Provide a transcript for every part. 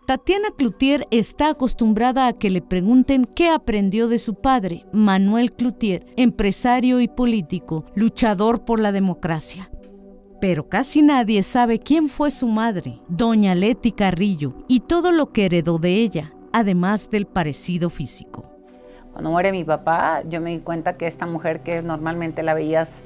Tatiana Clouthier está acostumbrada a que le pregunten qué aprendió de su padre, Manuel Clouthier, empresario y político, luchador por la democracia. Pero casi nadie sabe quién fue su madre, doña Leti Carrillo, y todo lo que heredó de ella, además del parecido físico. Cuando muere mi papá, yo me di cuenta que esta mujer que normalmente la veías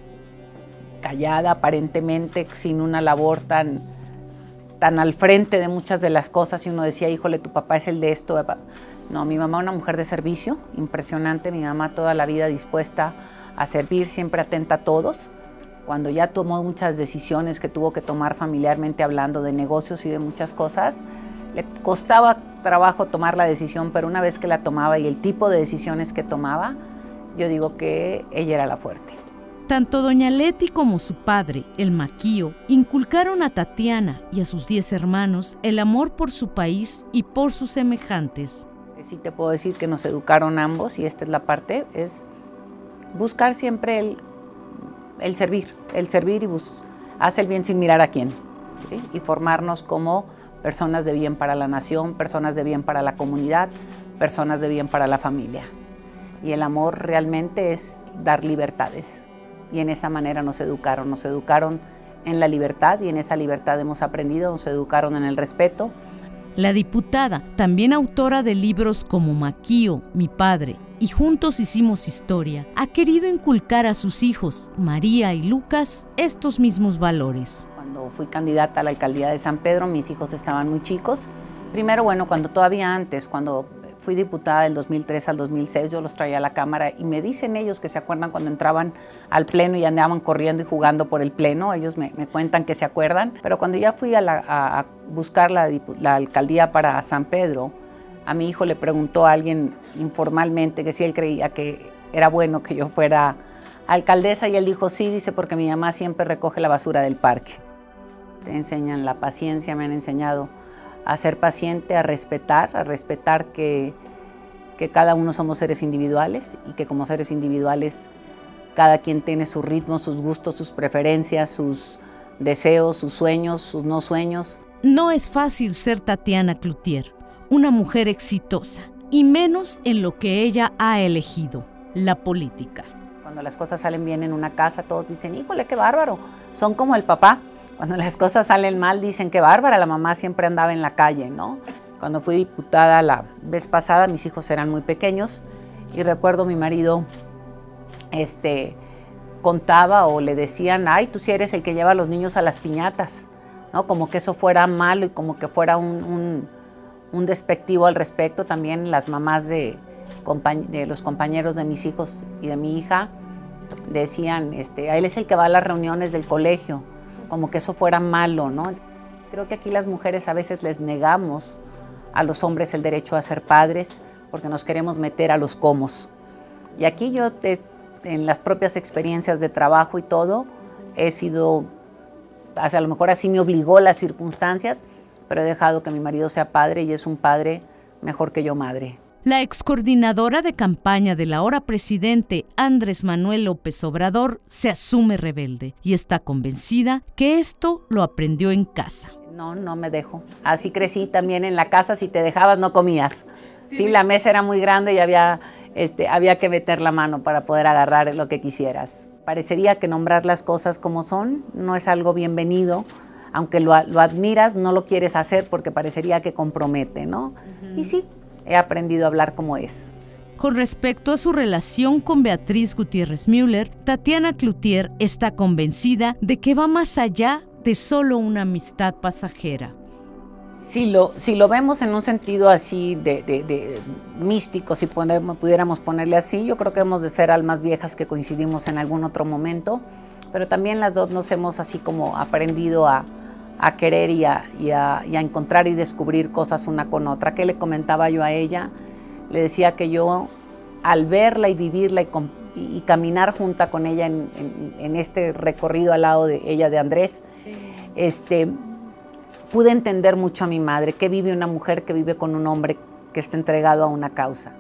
callada, aparentemente, sin una labor tan al frente de muchas de las cosas, y uno decía, híjole, tu papá es el de esto. No, mi mamá una mujer de servicio, impresionante, mi mamá toda la vida dispuesta a servir, siempre atenta a todos. Cuando ya tomó muchas decisiones que tuvo que tomar familiarmente hablando de negocios y de muchas cosas, le costaba trabajo tomar la decisión, pero una vez que la tomaba y el tipo de decisiones que tomaba, yo digo que ella era la fuerte. Tanto doña Leti como su padre, el Maquío, inculcaron a Tatiana y a sus 10 hermanos el amor por su país y por sus semejantes. Sí te puedo decir que nos educaron ambos, y esta es la parte, es buscar siempre el servir y hacer el bien sin mirar a quién, ¿sí? Y formarnos como personas de bien para la nación, personas de bien para la comunidad, personas de bien para la familia. Y el amor realmente es dar libertades. Y en esa manera nos educaron en la libertad, y en esa libertad hemos aprendido, nos educaron en el respeto. La diputada, también autora de libros como Maquío, Mi Padre y Juntos Hicimos Historia, ha querido inculcar a sus hijos, María y Lucas, estos mismos valores. Cuando fui candidata a la alcaldía de San Pedro, mis hijos estaban muy chicos. Primero, bueno, cuando fui diputada del 2003 al 2006, yo los traía a la Cámara, y me dicen ellos que se acuerdan cuando entraban al Pleno y andaban corriendo y jugando por el Pleno. Ellos me cuentan que se acuerdan. Pero cuando ya fui a buscar la alcaldía para San Pedro, a mi hijo le preguntó a alguien informalmente que si él creía que era bueno que yo fuera alcaldesa, y él dijo sí, dice, porque mi mamá siempre recoge la basura del parque. Te enseñan la paciencia, me han enseñado a ser paciente, a respetar que cada uno somos seres individuales, y que como seres individuales cada quien tiene su ritmo, sus gustos, sus preferencias, sus deseos, sus sueños, sus no sueños. No es fácil ser Tatiana Clouthier, una mujer exitosa, y menos en lo que ella ha elegido, la política. Cuando las cosas salen bien en una casa, todos dicen, híjole, qué bárbaro, son como el papá. Cuando las cosas salen mal, dicen que bárbara, la mamá siempre andaba en la calle, ¿no? Cuando fui diputada la vez pasada, mis hijos eran muy pequeños, y recuerdo mi marido contaba o le decían, ay, tú sí eres el que lleva a los niños a las piñatas, ¿no? Como que eso fuera malo y como que fuera un despectivo al respecto. También las mamás de los compañeros de mis hijos y de mi hija decían, él es el que va a las reuniones del colegio, como que eso fuera malo, ¿no? Creo que aquí las mujeres a veces les negamos a los hombres el derecho a ser padres porque nos queremos meter a los comos. Y aquí yo, en las propias experiencias de trabajo y todo, he sido, a lo mejor así me obligó las circunstancias, pero he dejado que mi marido sea padre, y es un padre mejor que yo madre. La excoordinadora de campaña del ahora presidente Andrés Manuel López Obrador se asume rebelde y está convencida que esto lo aprendió en casa. No me dejo. Así crecí también en la casa, si te dejabas no comías. Sí, la mesa era muy grande y había que meter la mano para poder agarrar lo que quisieras. Parecería que nombrar las cosas como son no es algo bienvenido, aunque lo admiras, no lo quieres hacer porque parecería que compromete, ¿no? Y sí, he aprendido a hablar como es. Con respecto a su relación con Beatriz Gutiérrez Müller, Tatiana Clouthier está convencida de que va más allá de solo una amistad pasajera. Si lo vemos en un sentido así de místico, si pudiéramos ponerle así, yo creo que hemos de ser almas viejas que coincidimos en algún otro momento, pero también las dos nos hemos así como aprendido a querer y a encontrar y descubrir cosas una con otra. ¿Qué le comentaba yo a ella? Le decía que yo, al verla y vivirla y caminar junta con ella en este recorrido al lado de ella, de Andrés, sí, pude entender mucho a mi madre, que vive una mujer que vive con un hombre que está entregado a una causa.